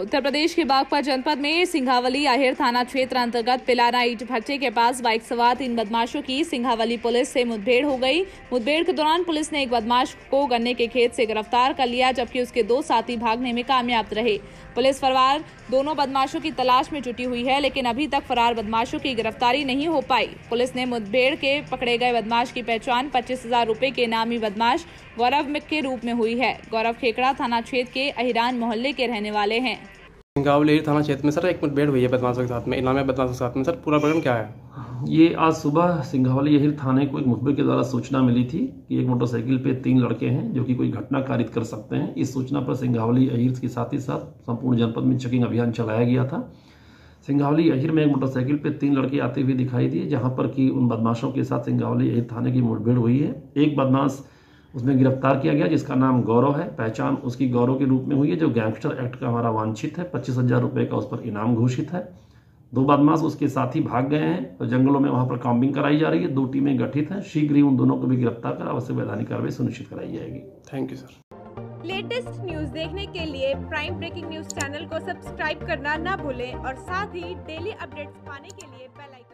उत्तर प्रदेश के बागपत जनपद में सिंघावली अहिर थाना क्षेत्र अंतर्गत पिलाना ईंट भट्टे के पास बाइक सवार 3 बदमाशों की सिंघावली पुलिस से मुठभेड़ हो गई। मुठभेड़ के दौरान पुलिस ने एक बदमाश को गन्ने के खेत से गिरफ्तार कर लिया, जबकि उसके 2 साथी भागने में कामयाब रहे। पुलिस फरार दोनों बदमाशों की तलाश में जुटी हुई है, लेकिन अभी तक फरार बदमाशों की गिरफ्तारी नहीं हो पाई। पुलिस ने मुठभेड़ के पकड़े गए बदमाश की पहचान 25,000 रुपए के इनामी बदमाश गौरव के रूप में हुई है। गौरव खेकड़ा थाना क्षेत्र के अहिरान मोहल्ले के रहने वाले हैं। सिंघावली थाना क्षेत्र में सर एक मुठभेड़ हुई है बदमाशों के साथ में, इनामी बदमाशों के साथ में। सर पूरा प्रकरण क्या है? ये आज सुबह सिंघावली अहिर थाने को एक मुखबिर के द्वारा सूचना मिली थी कि एक मोटरसाइकिल पे 3 लड़के हैं जो कि कोई घटना कारित कर सकते हैं। इस सूचना पर सिंघावली अहिर के साथ ही साथ संपूर्ण जनपद में चेकिंग अभियान चलाया गया था। सिंघावली अहिर में एक मोटरसाइकिल पे 3 लड़के आते हुए दिखाई दिए, जहां पर कि उन बदमाशों के साथ सिंघावली अहिर थाने की मुठभेड़ हुई है। एक बदमाश उसमें गिरफ्तार किया गया जिसका नाम गौरव है। पहचान उसकी गौरव के रूप में हुई है, जो गैंगस्टर एक्ट का हमारा वांछित है। 25,000 रुपये का उस पर इनाम घोषित है। 2 बदमाश उसके साथ ही भाग गए हैं तो जंगलों में वहां पर काम्बिंग कराई जा रही है। 2 टीमें गठित हैं। शीघ्र ही उन दोनों को भी गिरफ्तार कर आवश्यक वैधानिक कार्रवाई सुनिश्चित कराई जाएगी। Thank you sir. Latest news देखने के लिए प्राइम ब्रेकिंग न्यूज चैनल को सब्सक्राइब करना ना भूलें और साथ ही डेली अपडेट्स पाने के लिए बेल आइकन